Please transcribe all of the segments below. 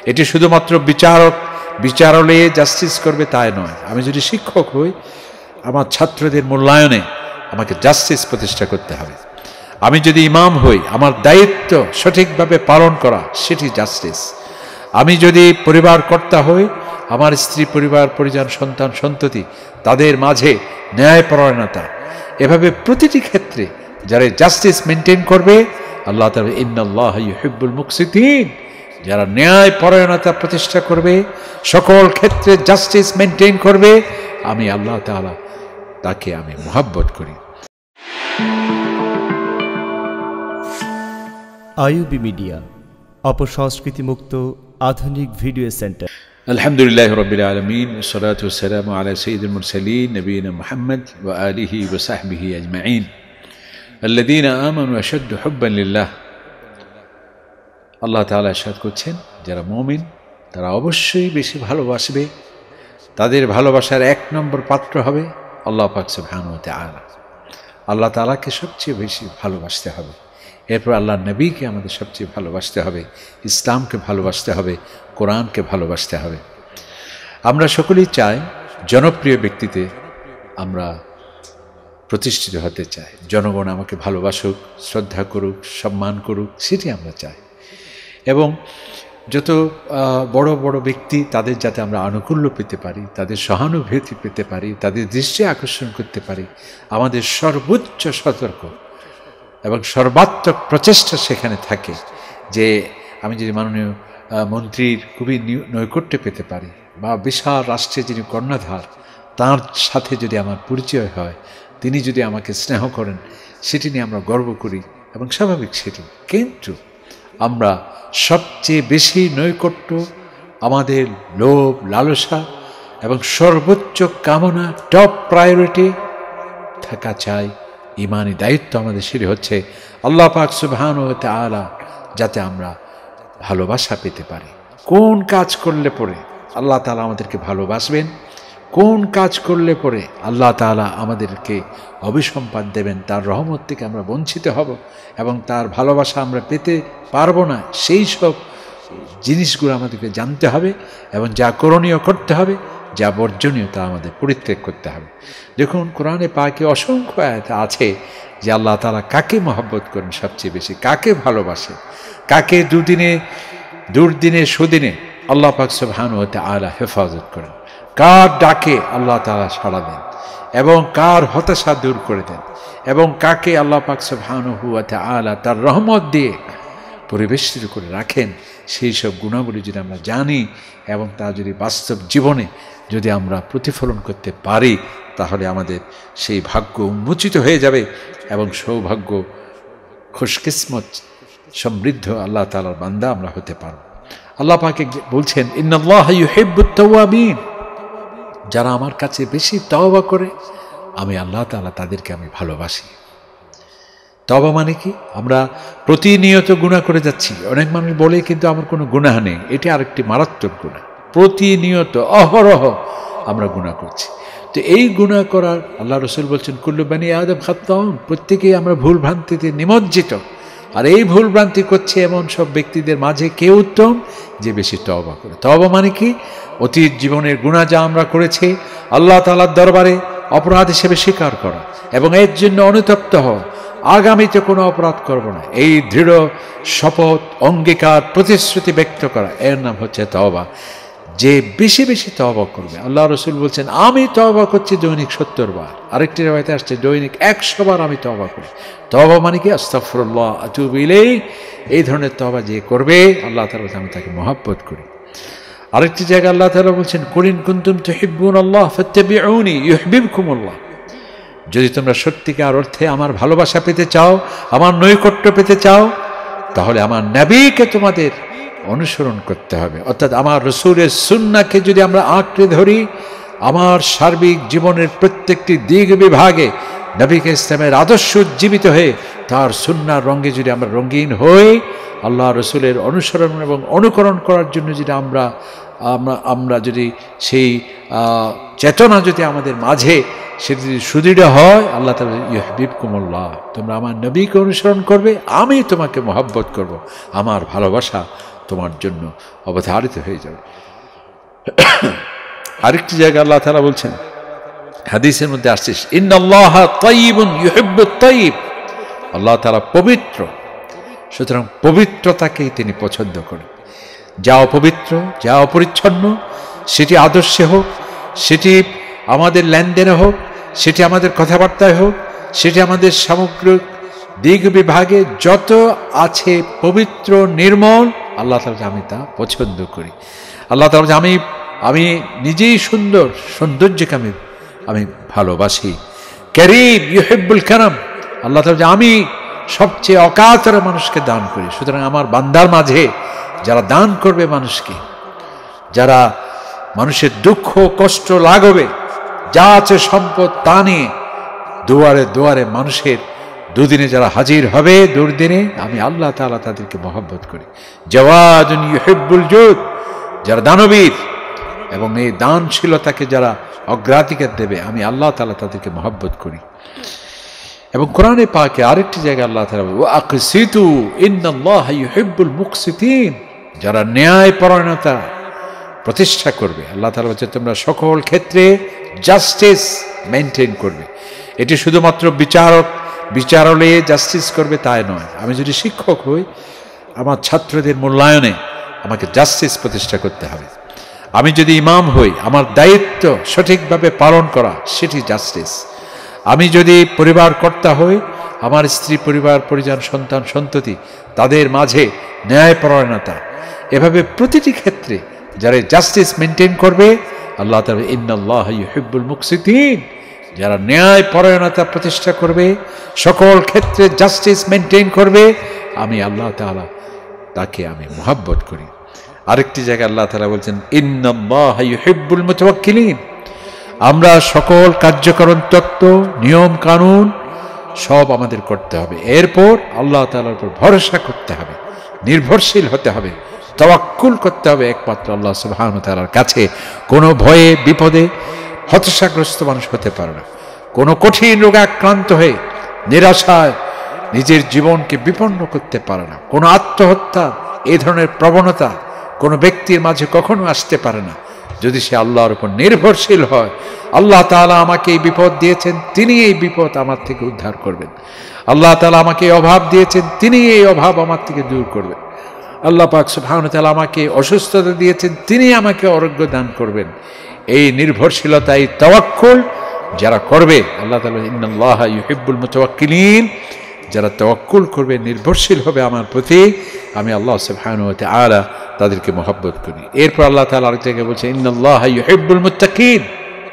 এটি শুধুমাত্র বিচারালয়ে জাস্টিস করবে তাই নয়। আমি যদি শিক্ষক হই, আমার ছাত্রদের মূল্যায়নে আমাকে জাস্টিস প্রতিষ্ঠা করতে হবে। আমি যদি ইমাম হই, আমার দায়িত্ব সঠিকভাবে পালন করা, সেটি জাস্টিস। আমি যদি পরিবার কর্তা হই, আমার স্ত্রী, পরিবার, পরিজন, সন্তান, সন্ততি, তাদের মাঝে ন্যায়পরায়ণতা, এভাবে প্রতিটি ক্ষেত্রে যারা জাস্টিস মেনটেন করবে, আল্লাহ তাআলা ইন্নাল্লাহা ইউহিব্বুল মুকসিতিন, যারা ন্যায়পরায়ণতা প্রতিষ্ঠা করবে, সকল ক্ষেত্রে জাস্টিস মেনটেন করবে, আমি আল্লাহ তাআলা তাকে আমি মহব্বত করি। আইইউবি মিডিয়া, অপসংস্কৃতি মুক্ত আধুনিক ভিডিও সেন্টার। আলহামদুলিল্লাহ রাব্বিল আলামিন, ওয়াসসালাতু ওয়াসসালামু আলা সাইয়্যিদিল মুরসালিন নবিয়িনা মুহাম্মদ ওয়া আলিহি ওয়া সাহবিহি আজমাইন আল্লাযীনা আমানু আশাদ্দু হুব্বান লিল্লাহ। আল্লাহ তাআলা ইরশাদ করছেন, যারা মুমিন তারা অবশ্যই বেশি ভালোবাসবে, তাদের ভালোবাসার এক নম্বর পাত্র হবে আল্লাহ পাক সুবহানাহু ওয়া তাআলা। আল্লাহ তাআলাকে সবচেয়ে বেশি ভালোবাসতে হবে, এরপর আল্লাহর নবীকে আমাদের সবচেয়ে ভালোবাসতে হবে, ইসলামকে ভালোবাসতে হবে, কোরআনকে ভালোবাসতে হবে। আমরা সকলেই চাই জনপ্রিয় ব্যক্তিতে আমরা প্রতিষ্ঠিত হতে চাই, জনগণ আমাকে ভালোবাসুক, শ্রদ্ধা করুক, সম্মান করুক, সেটি আমরা চাই। এবং যত বড় বড় ব্যক্তি, তাদের যাতে আমরা আনুকূল্য পেতে পারি, তাদের সহানুভূতি পেতে পারি, তাদের দৃষ্টি আকর্ষণ করতে পারি, আমাদের সর্বোচ্চ সতর্ক এবং সর্বাত্মক প্রচেষ্টা সেখানে থাকে যে আমি যদি মাননীয় মন্ত্রীর খুবই নৈকট্য পেতে পারি, বা বিশাল রাষ্ট্রের যিনি কর্ণধার, তার সাথে যদি আমার পরিচয় হয়, তিনি যদি আমাকে স্নেহ করেন, সেটি নিয়ে আমরা গর্ব করি এবং স্বাভাবিক সেটি। কিন্তু আমরা সবচেয়ে বেশি নৈকট্য, আমাদের লোভ, লালসা এবং সর্বোচ্চ কামনা, টপ প্রায়োরিটি থাকা চাই। ইমানি দায়িত্ব আমাদের সেটি হচ্ছে আল্লাহ পাক সুবহানাহু ওয়া তাআলা যাতে আমরা ভালোবাসা পেতে পারি। কোন কাজ করলে পরে আল্লাহ তাআলা আমাদেরকে ভালোবাসবেন, কোন কাজ করলে পরে আল্লাহ তাআলা আমাদেরকে অভিসম্পাদ দেবেন, তার রহমত থেকে আমরা বঞ্চিত হব এবং তার ভালোবাসা আমরা পেতে পারবো না, সেই সব জিনিসগুলো আমাদেরকে জানতে হবে এবং যা করণীয় করতে হবে, যা বর্জনীয় তা আমাদের পরিত্যাগ করতে হবে। দেখুন, কোরআনে পাকে অসংখ্য আয়াত আছে যে আল্লাহ তাআলা কাকে মহব্বত করেন সবচেয়ে বেশি, কাকে ভালোবাসে, কাকে দুর্দিনে সুদিনে আল্লাহ পাক সুবহানাহু ওয়া তাআলা হেফাজত করেন, কার ডাকে আল্লাহ তাআলা সাড়া দেন এবং কার হতাশা দূর করে দেন, এবং কাকে আল্লাহ পাক সুবহানাহু ওয়া তাআলা তার রহমত দিয়ে পরিবেষ্টিত করে রাখেন। সেই সব গুণাবলী যদি আমরা জানি এবং তা যদি বাস্তব জীবনে যদি আমরা প্রতিফলন করতে পারি, তাহলে আমাদের সেই ভাগ্য উন্মোচিত হয়ে যাবে এবং সৌভাগ্য, খুশকিসমত, সমৃদ্ধ আল্লাহ তাআলার বান্দা আমরা হতে পারব। আল্লাহ পাকে বলছেন, ইন্নাল্লাহা ইউহিব্বুত তাওয়াবিন, যারা আমার কাছে বেশি তওবা করে, আমি আল্লাহ তাআলা তাদেরকে আমি ভালোবাসি। তওবা মানে কি? আমরা প্রতিনিয়ত গুনাহ করে যাচ্ছি। অনেক মানুষ বলে কিন্তু আমার কোনো গুনাহ নেই, এটি আরেকটি মারাত্মক গুনাহ। প্রতিনিয়ত অহরহ আমরা গুনাহ করছি। তো এই গুনাহ করার, আল্লাহ রাসূল বলছেন, কুল্লু বানি আদম খাত্তাউন, প্রত্যেকেই আমরা ভুল ভ্রান্তিতে নিমজ্জিত। আর এই ভুল ভ্রান্তি করছে এমন সব ব্যক্তিদের মাঝে কে উত্তম? যে বেশি তওবা করে। তওবা মানে কি? অতীত জীবনের গুনাহ যা আমরা করেছি আল্লাহ তাআলার দরবারে অপরাধ হিসেবে স্বীকার করা এবং এর জন্য অনুতপ্ত হওয়া, আগামীতে কোনো অপরাধ করব না, এই দৃঢ় শপথ, অঙ্গীকার, প্রতিশ্রুতি ব্যক্ত করা, এর নাম হচ্ছে তওবা। যে বেশি বেশি তওবা করবে, আল্লাহ রাসূল বলছেন, আমি তওবা করছি দৈনিক 70 বার। আরেকটি riwayate আসছে দৈনিক 100 বার আমি তওবা করি। তওবা মানে কি? আস্তাগফিরুল্লাহ আতুবু ইলাইহি। এই ধরনের তওবা যে করবে, আল্লাহ তাআলা আমি তাকে মহব্বত করি। আরেকটি জায়গায় আল্লাহ তাআলা বলছেন, কুল ইন কুনতুম তুহিব্বুনাল্লাহ ফাত্তাবিউনি ইউহিব্বুকুমুল্লাহ। যদি তোমরা সত্যিকার অর্থে আমার ভালোবাসা পেতে চাও, আমার নৈকট্য পেতে চাও, তাহলে আমার নবীকে তোমাদের অনুসরণ করতে হবে। অর্থাৎ আমার রাসূলের সুন্নাহকে যদি আমরা আঁকড়ে ধরি, আমার সার্বিক জীবনের প্রত্যেকটি দিক বিভাগে নবীকে ইসলামের আদর্শ উজ্জীবিত হয়ে তার সুন্নাহর রঙে যদি আমরা রঙিন হই, আল্লাহ রাসূলের অনুসরণ এবং অনুকরণ করার জন্য যদি আমরা যদি সেই চেতনা যদি আমাদের মাঝে সেটি যদি সুদৃঢ় হয়, আল্লাহ তাআলা ইউহিব্বুকুমুল্লাহ, তোমরা আমার নবীকে অনুসরণ করবে, আমি তোমাকে মহব্বত করব, আমার ভালোবাসা তোমার জন্য অবধারিত হয়ে যাবে। আরেকটি জায়গায় আল্লাহ তাআলা বলছেন, হাদিসের মধ্যে আসছে, ইন্নাল্লাহা তাইয়িবুন ইউহিব্বুত তাইয়িব, আল্লাহ তাআলা পবিত্র, সুতরাং পবিত্রতাকেই তিনি পছন্দ করেন। যা অপবিত্র, যা অপরিচ্ছন্ন, সেটি আদর্শে হোক, সেটি আমাদের লেনদেনে হোক, সেটি আমাদের কথাবার্তায় হোক, সেটি আমাদের সামগ্রিক দিক বিভাগে যত আছে পবিত্র নির্মল, আল্লাহ তাআলা আমি তা পছন্দ করি। আল্লাহ তাআলা আমি নিজেই সুন্দর, সৌন্দর্যকে আমি ভালোবাসি। কারীম ইউহিব্বুল কারাম, আল্লাহ তাআলা আমি সবচেয়ে অকাতরে মানুষকে দান করি। সুতরাং আমার বান্দার মাঝে যারা দান করবে মানুষকে, যারা মানুষের দুঃখ কষ্ট লাগবে, যা আছে সম্পদ তা নিয়ে দুয়ারে দুয়ারে মানুষের দুদিনে যারা হাজির হবে, দুর্দিনে, আমি আল্লাহ তাআলা তাদেরকে মহব্বত করি। জাওয়াদুন ইউহিব্বুল জুদ, যারা দানবীর এবং এই দানশীলতাকে যারা অগ্রাধিকার দেবে, আমি আল্লাহ তাআলা তাদেরকে মহব্বত করি। এবং কোরআনে পাকে আরেকটি জায়গায় আল্লাহ তাআলা বলেন, ওয়া আকসিতু ইন্নাল্লাহা ইউহিব্বুল মুকসিতিন, যারা ন্যায়পরায়ণতা প্রতিষ্ঠা করবে, আল্লাহ তাআলা বলছে তোমরা সকল ক্ষেত্রে জাস্টিস মেনটেন করবে। এটি শুধুমাত্র বিচারালয়ে জাস্টিস করবে তাই নয়। আমি যদি শিক্ষক হই, আমার ছাত্রদের মূল্যায়নে আমাকে জাস্টিস প্রতিষ্ঠা করতে হবে। আমি যদি ইমাম হই, আমার দায়িত্ব সঠিকভাবে পালন করা, সেটি জাস্টিস। আমি যদি পরিবার কর্তা হই, আমার স্ত্রী, পরিবার পরিজন, সন্তান সন্ততি, তাদের মাঝে ন্যায়পরায়ণতা, এভাবে প্রতিটি ক্ষেত্রে যারা জাস্টিস মেনটেন করবে, আল্লাহ তাআলা ইন্নাল্লাহা ইউহিব্বুল মুকসিতিন, যারা ন্যায়পরায়ণতা প্রতিষ্ঠা করবে, সকল ক্ষেত্রে জাস্টিস মেনটেন করবে, আমি আল্লাহ তাআলা তাকে আমি মহব্বত করি। আরেকটি জায়গায় আল্লাহ তাআলা বলছেন, ইন্নাল্লাহা ইউহিব্বুল মুতাওয়াক্কিলিন, আমরা সকল কার্যকরণ তত্ত্ব, নিয়ম কানুন সব আমাদের করতে হবে। এরপর আল্লাহ তাআলার উপর ভরসা করতে হবে, নির্ভরশীল হতে হবে, তাওয়াক্কুল করতে হবে একমাত্র আল্লাহ সুবহানাহু ওয়া তাআলার কাছে। কোনো ভয়ে বিপদে হতাশাগ্রস্ত মানুষ হতে পারে না। কোনো কঠিন রোগে আক্রান্ত হয়ে নিরাশায় নিজের জীবনকে বিপন্ন করতে পারে না। কোনো আত্মহত্যা, এই ধরনের প্রবণতা কোনো ব্যক্তির মাঝে কখনো আসতে পারে না, যদি সে আল্লাহর উপর নির্ভরশীল হয়। আল্লাহ তাআলা আমাকে এই বিপদ দিয়েছেন, তিনি এই বিপদ আমার থেকে উদ্ধার করবেন। আল্লাহ তাআলা আমাকে এই অভাব দিয়েছেন, তিনি এই অভাব আমার থেকে দূর করবেন। আল্লাহ পাক সুবহানাহু ওয়া তাআলা আমাকে অসুস্থতা দিয়েছেন, তিনি আমাকে আরোগ্য দান করবেন। এই নির্ভরশীলতা, এই তাওয়াক্কুল যারা করবে, আল্লাহ তাআলা ইন্নাল্লাহা ইউহিব্বুল মুতাওয়াক্কিলিন, যারা তাওয়াক্কুল করবে, নির্ভরশীল হবে আমার প্রতি, আমি আল্লাহ সুবহানাহু ওয়া তাআলা তাদেরকে মহব্বত করি। এরপর আল্লাহ তাআলা আরেক জায়গায় বলছেন, ইন্নাল্লাহা ইউহিব্বুল মুত্তাকিন,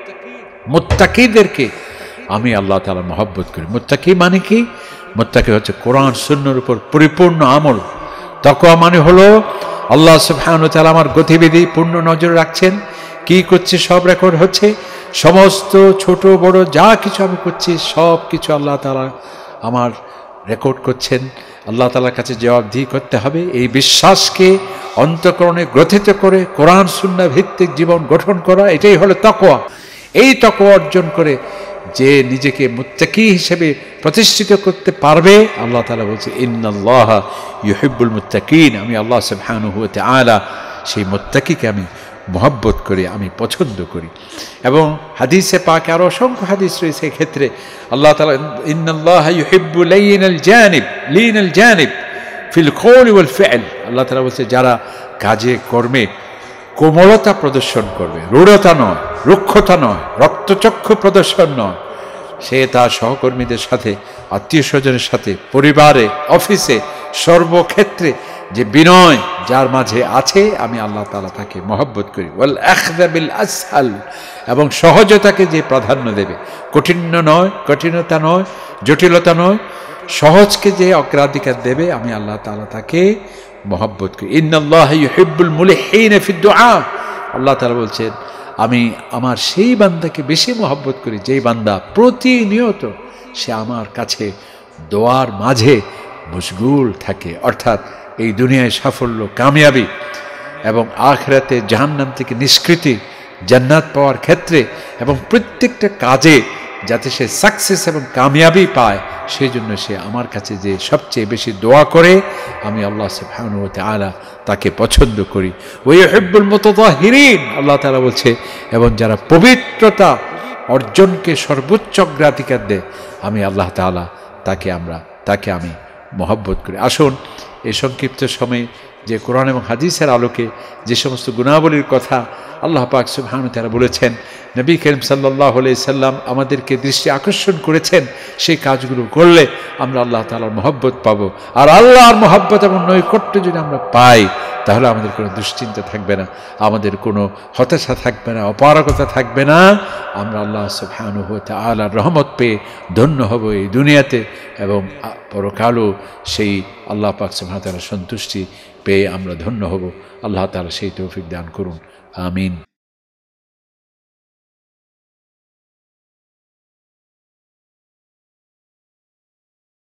মুত্তাকিদেরকে আমি আল্লাহ তাআলা মহব্বত করি। মুত্তাকি মানে কি? মুত্তাকি হচ্ছে কোরআন সুন্নাহর উপর পরিপূর্ণ আমল। তাকওয়া মানে হলো আল্লাহ সুবহানাহু ওয়া তাআলা আমার গতিবিধি পূর্ণ নজর রাখছেন, কি করছে সব রেকর্ড হচ্ছে, সমস্ত ছোট বড় যা কিছু আমি করছি সব কিছু আল্লাহ তাআলা আমার রেকর্ড করছেন। আল্লাহ তাআলার কাছে জবাবদিহি করতে হবে। এই বিশ্বাসকে অন্তঃকরণে গ্রথিত করে কোরআন সুন্নাহ ভিত্তিক জীবন গঠন করা, এটাই হলো তাকওয়া। এই তাকওয়া অর্জন করে যে নিজেকে মুত্তাকি হিসেবে প্রতিষ্ঠিত করতে পারবে, আল্লাহ তাআলা বলছে ইন্নাল্লাহা ইউহিব্বুল মুত্তাকিন, আমি আল্লাহ সুবহানাহু ওয়া তাআলা সেই মুত্তাকিকে আমি মহব্বত করি, আমি পছন্দ করি। এবং হাদিসে পাকে আরো অসংখ্য হাদিস রয়েছে ক্ষেত্রে। আল্লাহ তাআলা ইন্নাল্লাহা ইউহিব্বু লিনাল জানিব ফিল কওলি ওয়াল ফি'ল, আল্লাহ তাআলা বলছে যারা কাজে কর্মে কোমলতা প্রদর্শন করবে, রূঢ়তা নয়, রুক্ষতা নয়, রক্তচক্ষু প্রদর্শন নয়, সে তার সহকর্মীদের সাথে, আত্মীয় স্বজনের সাথে, পরিবারে, অফিসে, সর্বক্ষেত্রে যে বিনয় যার মাঝে আছে, আমি আল্লাহ তাআলা তাকে মহব্বত করি। ওয়াল আখযা বিল আসহাল, এবং সহজতাকে যে প্রাধান্য দেবে, কঠিনতা নয়, জটিলতা নয়, সহজকে যে অগ্রাধিকার দেবে, আমি আল্লাহ তাআলা তাকে মহব্বত করি। ইন্নাল্লাহা ইউহিব্বুল মুলিহিনা ফিদ দুআ, আল্লাহ তাআলা বলছেন আমি আমার সেই বান্দাকে বেশি মহব্বত করি যেই বান্দা প্রতিনিয়ত সে আমার কাছে দোয়ার মাঝে মশগুল থাকে। অর্থাৎ এই দুনিয়ায় সাফল্য, কামিয়াবি এবং আখিরাতে জাহান্নাম থেকে নিষ্কৃতি, জান্নাত পাওয়ার ক্ষেত্রে এবং প্রত্যেকটা কাজে যাতে সে সাকসেস এবং কামিয়াবি পায়, সেই জন্য সে আমার কাছে যে সবচেয়ে বেশি দোয়া করে আমি আল্লাহ সুবহানাহু ওয়া তাআলা তাকে পছন্দ করি। ওয়া ইউহিব্বুল মুতাতাহহিরিন, আল্লাহ তাআলা বলছে, এবং যারা পবিত্রতা অর্জনকে সর্বোচ্চ অগ্রাধিকার দেয় আমি আল্লাহ তাআলা তাকে আমি মহব্বত করি। আসুন এই সংক্ষিপ্ত সময়ে যে কোরআন এবং হাদিসের আলোকে যে সমস্ত গুণাবলীর কথা আল্লাহ পাক সুবহানাহু ওয়া তাআলা বলেছেন, নবী করিম সাল্লাল্লাহু আলাইহি সাল্লাম আমাদেরকে দৃষ্টি আকর্ষণ করেছেন, সেই কাজগুলো করলে আমরা আল্লাহ তাআলার মহব্বত পাবো। আর আল্লাহর মহব্বত এবং নৈকট্য যদি আমরা পাই তাহলে আমাদের কোনো দুশ্চিন্তা থাকবে না, আমাদের কোনো হতাশা থাকবে না, অপারগতা থাকবে না। আমরা আল্লাহ সুবহানাহু ওয়া তাআলার রহমত পেয়ে ধন্য হব এই দুনিয়াতে, এবং পরকালও সেই আল্লাহ পাক সুবহানাহু ওয়া তাআলার সন্তুষ্টি পেয়ে আমরা ধন্য হব। আল্লাহ তাআলা সেই তৌফিক দান করুন, আমিন।